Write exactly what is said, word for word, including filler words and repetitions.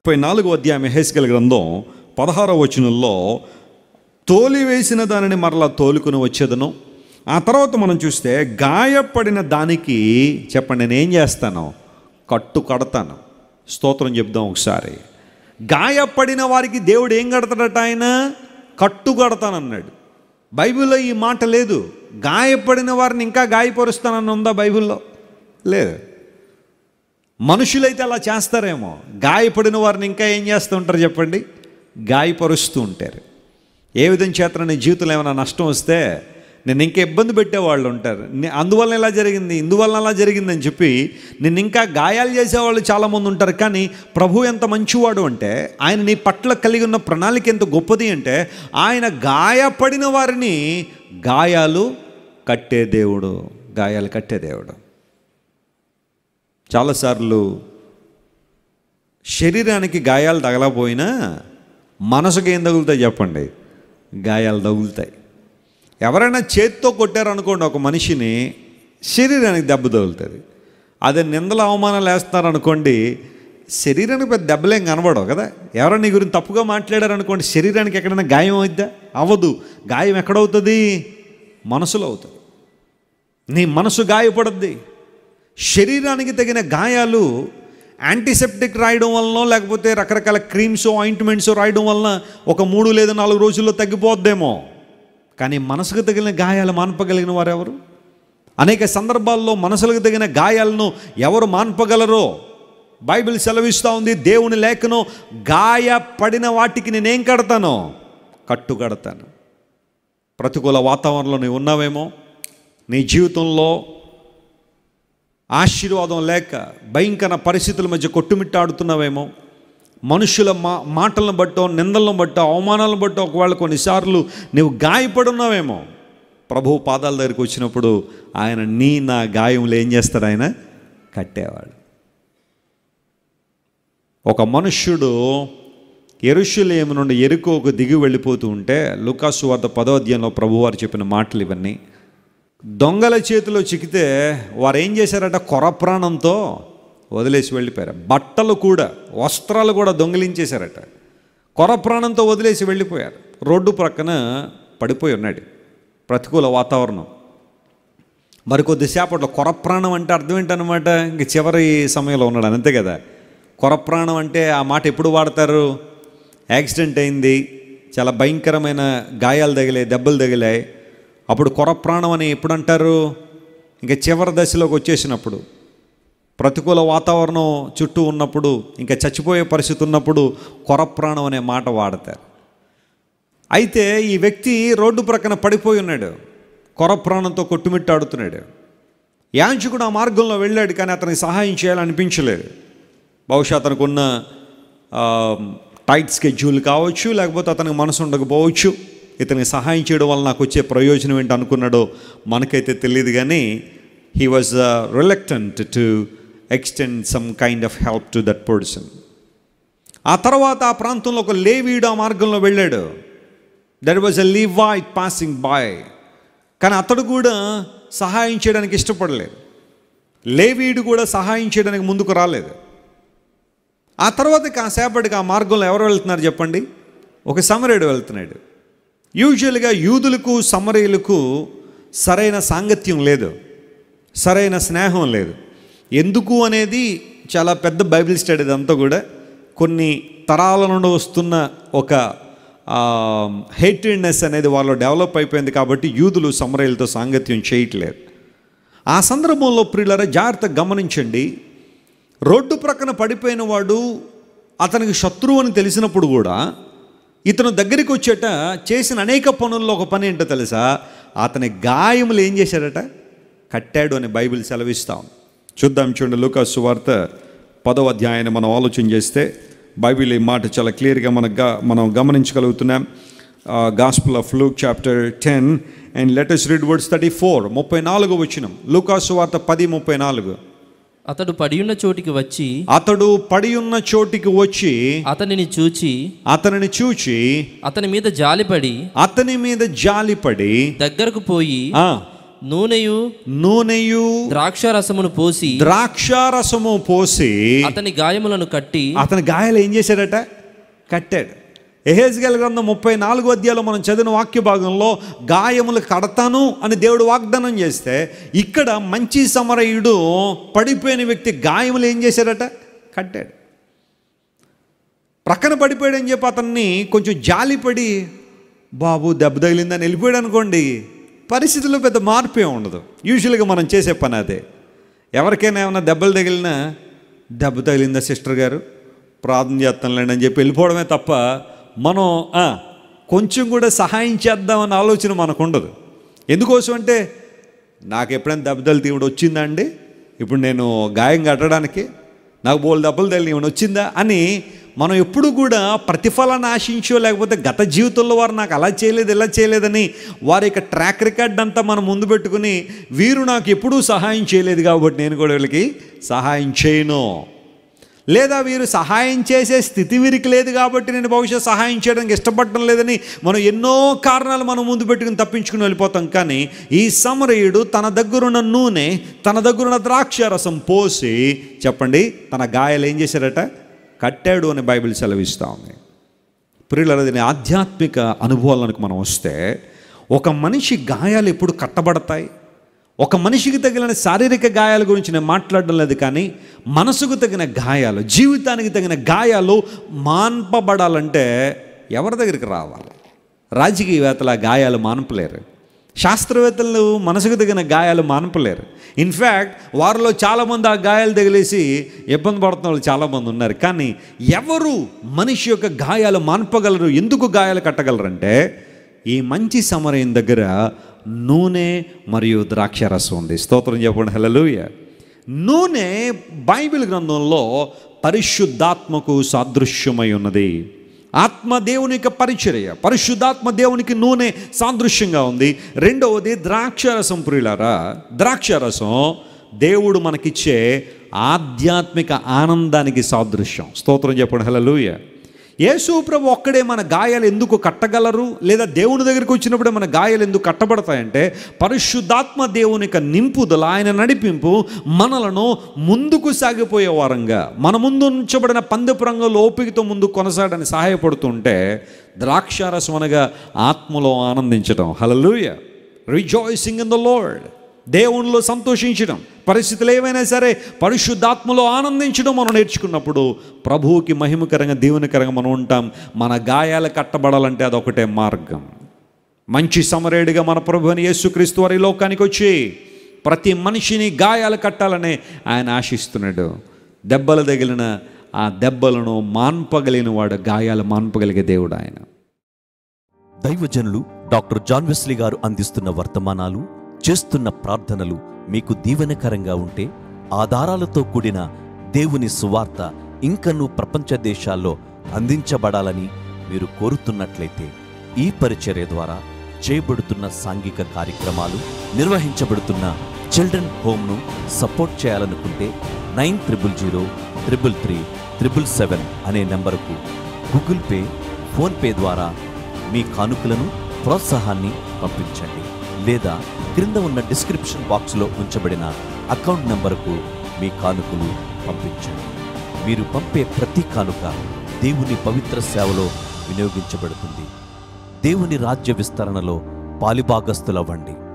ముప్పై నాలుగో అధ్యాయం యెహెజ్కేలు గ్రంథం పదహారవ వచనంలో తోలివేసిన దానిని మరలా తోలుకుని వచ్చేదను. ఆ తర్వాత మనం చూస్తే గాయపడిన దానికి చెప్పండి నేను ఏం చేస్తాను, కట్టు కడతాను. స్తోత్రం చెప్దాం ఒకసారి. గాయపడిన వారికి దేవుడు ఏం కడతాడట, ఆయన కట్టు కడతానన్నాడు. బైబిల్లో ఈ మాట లేదు. గాయపడిన వారిని ఇంకా గాయపరుస్తానని ఉందా బైబిల్లో? లేదు. మనుషులైతే అలా చేస్తారేమో, గాయపడిన వారిని ఇంకా ఏం చేస్తూ ఉంటారు చెప్పండి, గాయపరుస్తూ ఉంటారు. ఏ విధంగా చేతన నీ జీవితంలో ఏమైనా నష్టం వస్తే నేను ఇంకా ఇబ్బంది పెట్టేవాళ్ళు ఉంటారు. అందువల్ల ఎలా జరిగింది, ఇందువల్ల అలా జరిగిందని చెప్పి నిన్ను ఇంకా గాయాలు చేసేవాళ్ళు చాలామంది ఉంటారు. కానీ ప్రభు ఎంత మంచివాడు అంటే, ఆయన నీ పట్ల కలిగి ఉన్న ప్రణాళిక ఎంత గొప్పది అంటే, ఆయన గాయపడిన వారిని గాయాలు కట్టే దేవుడు, గాయాలు కట్టే దేవుడు. చాలాసార్లు శరీరానికి గాయాలు తగలపోయినా మనసుకు ఏం తగులుతాయి చెప్పండి, గాయాలు తగులుతాయి. ఎవరైనా చేతితో కొట్టారనుకోండి ఒక మనిషిని, శరీరానికి దెబ్బ తగులుతుంది. అదే నిందల అవమానాలు వేస్తారనుకోండి, శరీరానికి పెద్ద దెబ్బలేం కనబడవు కదా. ఎవరైనా నీ గురించి తప్పుగా మాట్లాడారనుకోండి, శరీరానికి ఎక్కడైనా గాయం అవుద్దా? అవ్వదు. గాయం ఎక్కడవుతుంది, మనసులో అవుతుంది. నీ మనసు గాయపడుద్ది. శరీరానికి తగిన గాయాలు యాంటీసెప్టిక్ రాయడం వలన, లేకపోతే రకరకాల క్రీమ్స్ ఆయింట్మెంట్స్ రాయడం వలన ఒక మూడు లేదా నాలుగు రోజుల్లో తగ్గిపోద్దేమో. కానీ మనసుకు తగిలిన గాయాలు మాన్పగలిగిన వారు ఎవరు? అనేక సందర్భాల్లో మనసులకు తగిన గాయాలను ఎవరు మాన్పగలరో బైబిల్ సెలవిస్తూ ఉంది. దేవుని లేఖనం, గాయపడిన వాటికి నేనేం కడతానో, కట్టు కడతాను. ప్రతికూల వాతావరణంలో నీవు ఉన్నావేమో, నీ జీవితంలో ఆశీర్వాదం లేక భయంకర పరిస్థితుల మధ్య కొట్టుమిట్టాడుతున్నావేమో, మనుషుల మా మాటలను బట్టో, నిందలను బట్టో, అవమానాలను బట్టో ఒకవేళ కొన్నిసార్లు నీవు గాయపడున్నావేమో, ప్రభువు పాదాల దగ్గరికి వచ్చినప్పుడు ఆయన నీ నా గాయములు ఏం చేస్తాడు, ఆయన కట్టేవాడు. ఒక మనుష్యుడు యెరూషలేము నుండి యెరికోకు దిగి వెళ్ళిపోతూ ఉంటే, లూకాసు వార్త పదో అధ్యాయంలో ప్రభువారు చెప్పిన మాటలు ఇవన్నీ. దొంగల చేతిలో చిక్కితే వారు ఏం చేశారట, కొర ప్రాణంతో వదిలేసి వెళ్ళిపోయారు. బట్టలు కూడా, వస్త్రాలు కూడా దొంగిలించేశారట. కొర ప్రాణంతో వదిలేసి వెళ్ళిపోయారు. రోడ్డు ప్రక్కన పడిపోయి ఉన్నాడు. ప్రతికూల వాతావరణం. మరికొద్దిసేపట్లో కొర ప్రాణం అంటే అర్థం ఏంటనమాట, ఇంక చివరి సమయంలో ఉన్నాడు అంతే కదా. కొర ప్రాణం అంటే ఆ మాట ఎప్పుడు వాడతారు, యాక్సిడెంట్ అయింది, చాలా భయంకరమైన గాయాలు తగిలాయి, దెబ్బలు తగిలాయి, అప్పుడు కొర ప్రాణం అని ఎప్పుడు అంటారు, ఇంకా చివరి దశలోకి వచ్చేసినప్పుడు, ప్రతికూల వాతావరణం చుట్టూ ఉన్నప్పుడు, ఇంకా చచ్చిపోయే పరిస్థితి ఉన్నప్పుడు కొర ప్రాణం అనే మాట వాడతారు. అయితే ఈ వ్యక్తి రోడ్డు ప్రక్కన పడిపోయి ఉన్నాడు, కొర ప్రాణంతో కొట్టుమిట్టాడుతున్నాడు. యాజకుడు ఆ మార్గంలో వెళ్ళాడు, కానీ అతనికి సహాయం చేయాలనిపించలేదు. బహుశా అతనికి ఉన్న టైట్ స్కెడ్యూల్ కావచ్చు, లేకపోతే అతనికి మనసు ఉండకపోవచ్చు. ఇతనికి సహాయం చేయడం వల్ల నాకు వచ్చే ప్రయోజనం ఏంటి అనుకున్నాడో మనకైతే తెలియదు. కానీ he was reluctant to extend some kind of help to that person. ఆ తర్వాత ఆ ప్రాంతంలో ఒక లేవీయుడు ఆ మార్గంలో వెళ్ళాడు. That was a Levite passing by. కానీ అతడు కూడా సహాయం చేయడానికి ఇష్టపడలేదు. లేవీయుడు కూడా సహాయం చేయడానికి ముందుకు రాలేదు. ఆ తర్వాత కాసేపటికి ఆ మార్గంలో ఎవరు వెళ్తున్నారు చెప్పండి, ఒక సమరయుడు వెళ్తున్నాడు. యూజువల్గా యూదులకు సమరయులకు సరైన సాంగత్యం లేదు, సరైన స్నేహం లేదు. ఎందుకు అనేది చాలా పెద్ద బైబిల్ స్టడీ. ఇదంతా కూడా కొన్ని తరాల నుండి వస్తున్న ఒక హేటెడ్నెస్ అనేది వాళ్ళు డెవలప్ అయిపోయింది. కాబట్టి యూదులు సమరయులతో సాంగత్యం చేయట్లేదు. ఆ సందర్భంలో ప్రియులారా జాగ్రత్తగా గమనించండి. రోడ్డు ప్రక్కన పడిపోయిన వాడు అతనికి శత్రువు అని తెలిసినప్పుడు కూడా ఇతను దగ్గరికి వచ్చేట చేసిన అనేక పనుల్లో ఒక పని ఏంటో తెలుసా, అతని గాయములు ఏం చేశాడట, కట్టాడు అని బైబిల్ సెలవిస్తాం. చూద్దాం, చూడండి లూకాసు వార్త పదవ అధ్యాయాన్ని మనం ఆలోచన చేస్తే బైబిల్ ఈ మాట చాలా క్లియర్గా మనకు మనం గమనించగలుగుతున్నాం. Gospel of Luke chapter ten and let us read verse thirty-four. ముప్పై నాలుగు వచనం, లూకాసు వార్త పది ముప్పై నాలుగు. అతడు పడియున్న చోటికి వచ్చి అతడు పడియున్న చోటికి వచ్చి అతనిని చూచి అతనిని చూచి అతని మీద జాలిపడి అతని మీద జాలిపడి దగ్గరకు పోయి నూనెయు నూనెయు ద్రాక్షారసమును పోసి ద్రాక్షారసము పోసి అతని గాయములను కట్టి అతని గాయాలు ఏం చేశాడట? కట్టాడు. యెహెజ్కేలు గ్రంథం ముప్పై నాలుగో అధ్యాయంలో మనం చదివిన వాక్య భాగంలో గాయములు కడతాను అని దేవుడు వాగ్దానం చేస్తే, ఇక్కడ మంచి సమరయుడు పడిపోయిన వ్యక్తి గాయములు ఏం చేశాడట? కట్టాడు. ప్రక్కన పడిపోయాడని చెప్పి అతన్ని కొంచెం జాలిపడి బాబు దెబ్బ తగిలిందని వెళ్ళిపోయాడు అనుకోండి, పరిస్థితుల్లో పెద్ద మార్పే ఉండదు. యూజువల్గా మనం చేసే పని అదే. ఎవరికైనా ఏమైనా దెబ్బలు తగిలినా దెబ్బ తగిలిందా సిస్టర్ గారు ప్రార్థన చేస్తానులేండి అని చెప్పి వెళ్ళిపోవడమే తప్ప మనం కొంచెం కూడా సహాయం చేద్దామన్న ఆలోచన మనకు ఉండదు. ఎందుకోసం అంటే నాకు ఎప్పుడైనా దెబ్బ తగిలి తీవుడు వచ్చిందా అండి, ఇప్పుడు నేను గాయం కట్టడానికి నాకు బోల్ దెబ్బలు తగిలి ఇవన్నీ వచ్చిందా అని మనం ఎప్పుడు కూడా ప్రతిఫలాన్ని ఆశించో, లేకపోతే గత జీవితంలో వారు నాకు అలా చేయలేదు ఇలా చేయలేదని వారి యొక్క ట్రాక్ రికార్డ్ అంతా మనం ముందు పెట్టుకుని వీరు నాకు ఎప్పుడూ సహాయం చేయలేదు కాబట్టి నేను కూడా వీళ్ళకి సహాయం చేయను, లేదా వీరు సహాయం చేసే స్థితి వీరికి లేదు కాబట్టి నేను భవిష్యత్ సహాయం చేయడానికి ఇష్టపడటం లేదని మనం ఎన్నో కారణాలు మనం ముందు పెట్టుకుని తప్పించుకుని వెళ్ళిపోతాం. కానీ ఈ సమరయుడు తన దగ్గరున్న నూనె, తన దగ్గరున్న ద్రాక్షారసం పోసి చెప్పండి తన గాయాలు ఏం చేశారట? కట్టాడు అని బైబిల్ సెలవిస్తూ ఉంది. ప్రియులారా, దీని ఆధ్యాత్మిక అనుభవాలకు మనం వస్తే ఒక మనిషి గాయాలు ఎప్పుడు కట్టబడతాయి? ఒక మనిషికి తగిలిన శారీరక గాయాల గురించి నేను మాట్లాడడం లేదు, కానీ మనసుకు తగిన గాయాలు, జీవితానికి తగిన గాయాలు మాన్పబడాలంటే ఎవరి దగ్గరికి రావాలి? రాజకీయవేత్తలు ఆ గాయాలు మాన్పలేరు, శాస్త్రవేత్తలు మనసుకు తగిన గాయాలు మాన్పలేరు. ఇన్ఫ్యాక్ట్ వారిలో చాలామంది ఆ గాయాలు తగిలేసి ఇబ్బంది పడుతున్న వాళ్ళు చాలామంది ఉన్నారు. కానీ ఎవరు మనిషి యొక్క గాయాలు మాన్పగలరు, ఎందుకు గాయాలు కట్టగలరంటే ఈ మంచి సమరయం దగ్గర నూనె మరియు ద్రాక్షారసం ఉంది. స్తోత్రం చెప్పండి, హల్లెలూయా. నూనె బైబిల్ గ్రంథంలో పరిశుద్ధాత్మకు సాదృశ్యమై ఉన్నది. ఆత్మ దేవుని యొక్క పరిచర్య, పరిశుద్ధాత్మ దేవునికి నూనె సాదృశ్యంగా ఉంది. రెండవది ద్రాక్షారసం. ప్రియులారా, ద్రాక్షారసం దేవుడు మనకిచ్చే ఆధ్యాత్మిక ఆనందానికి సాదృశ్యం. స్తోత్రం చెప్పండి, హల్లెలూయా. యేసు ప్రభు ఒక్కడే మన గాయాలు ఎందుకు కట్టగలరు, లేదా దేవుని దగ్గరికి వచ్చినప్పుడే మన గాయాలు ఎందుకు కట్టబడతాయంటే పరిశుద్ధాత్మ దేవుని యొక్క నింపుదల, ఆయన నడిపింపు మనలను ముందుకు సాగిపోయే వారంగా, మన ముందు ఉంచబడిన పందెపు రంగంలో ఓపికతో ముందుకు కొనసాగడానికి సహాయపడుతుంటే ద్రాక్షారసం అనగా ఆత్మలో ఆనందించడం. Hallelujah. Rejoicing in the Lord, దేవునిలో సంతోషించడం, పరిస్థితులు ఏమైనా సరే పరిశుద్ధాత్మలో ఆనందించడం మనం నేర్చుకున్నప్పుడు ప్రభువుకి మహిమకరంగా దీవెనకరంగా మనం ఉంటాం. మన గాయాలు కట్టబడాలంటే అదొకటే మార్గం. మంచి సమరయుడిగా మన ప్రభు అని యేసుక్రీస్తు వారి లోకానికి వచ్చి ప్రతి మనిషిని గాయాలు కట్టాలనే ఆయన ఆశిస్తున్నాడు. దెబ్బలు తగిలిన ఆ దెబ్బలను మాన్పగలిగిన వాడు, గాయాలు మాన్పగలిగే దేవుడు ఆయన. దైవజనులు డాక్టర్ జాన్ వెస్లీ గారు అందిస్తున్న వర్తమానాలు, చేస్తున్న ప్రార్థనలు మీకు దీవెనకరంగా ఉంటే ఆధారాలతో కూడిన దేవుని సువార్త ఇంకనూ ప్రపంచ దేశాల్లో అందించబడాలని మీరు కోరుతున్నట్లయితే ఈ పరిచర్య ద్వారా చేయబడుతున్న సాంఘిక కార్యక్రమాలు, నిర్వహించబడుతున్న చిల్డ్రన్ హోమ్ను సపోర్ట్ చేయాలనుకుంటే nine triple zero triple three triple seven అనే నెంబరుకు గూగుల్ పే, ఫోన్పే ద్వారా మీ కానుకలను, ప్రోత్సాహాన్ని పంపించండి. లేదా క్రింద ఉన్న డిస్క్రిప్షన్ బాక్స్లో ఉంచబడిన అకౌంట్ నెంబరుకు మీ కానుకలు పంపించండి. మీరు పంపే ప్రతి కానుక దేవుని పవిత్ర సేవలో వినియోగించబడుతుంది. దేవుని రాజ్య విస్తరణలో పాలిభాగస్తులవ్వండి.